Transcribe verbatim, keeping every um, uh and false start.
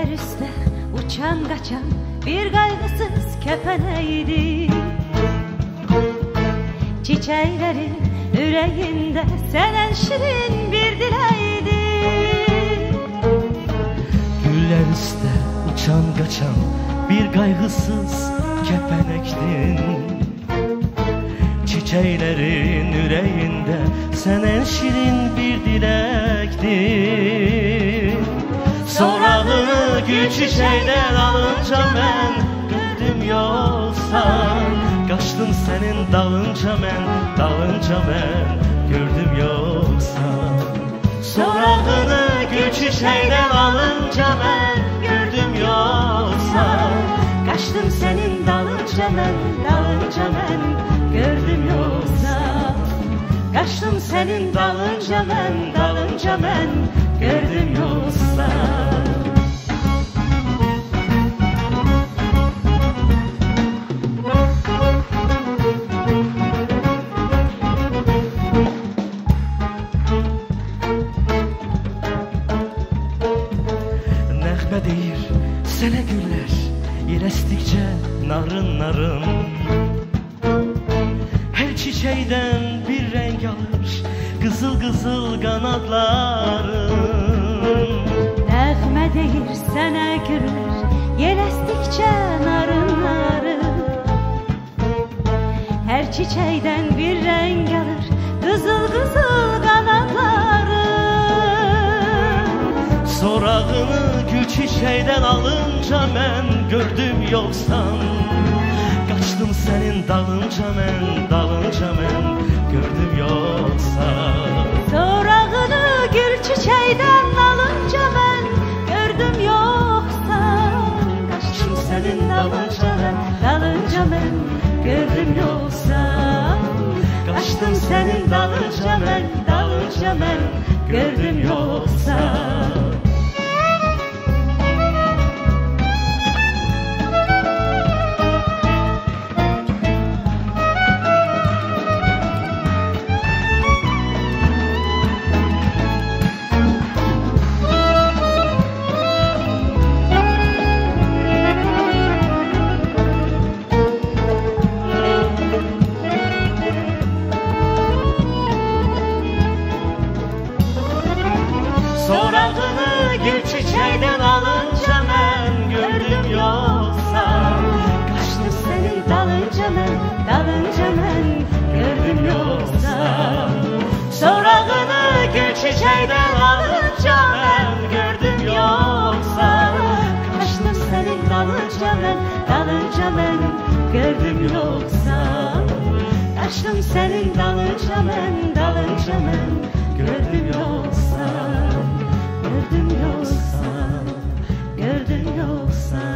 Güller üstte uçan kaçan bir kaygısız kepeneydi. Çiçeklerin yüreğinde senen şirin bir dileydi. Güller üstte uçan kaçan bir kaygısız kepenektin. Çiçeklerin yüreğinde senen şirin bir dilektin. Sorağını gül çiçeğden alınca ben gördüm yoksa, kaçtım senin dalınca ben, dalınca ben gördüm yoksa. Sorağını gül çiçeğden alınca ben gördüm yoksa, kaçtım senin dalınca ben, dalınca ben gördüm yoksa. Kaçtım senin dalınca ben, dalınca ben gördüm yoksa. Nəğmə deyir sənə güller, yer əsdikcə narın narın. Her çiçekten bir renk alır kızıl kızıl kanatların. Nəğmə deyir sənə güller, yel əsdikcə narın narın. Her çiçekten bir renk alır kızıl kızıl kanatların. Sorağını gül çiçeğden alınca ben gördüm yoksan, kaçtım senin dalınca ben, dalınca ben gördüm yoksa. Sorağını gül çiçeğden alınca ben gördüm yoksa, kaçtım senin dalınca ben, dalınca ben gördüm yoksa. Kaçtım senin dalınca ben, dalınca ben gördüm yoksa. Sorağını gül çiçeğden alınca ben gördüm yoksa, Kaçtım senin dalınca ben, dalınca ben gördüm yoksa. sorağını gül çiçeğden alınca ben gördüm yoksa, Kaçtım senin dalınca ben, dalınca ben gördüm yoksa. Kaçtım senin dalınca ben, dalınca ben gördüm yoksa. Gördüm yoksa, gördüm yoksa.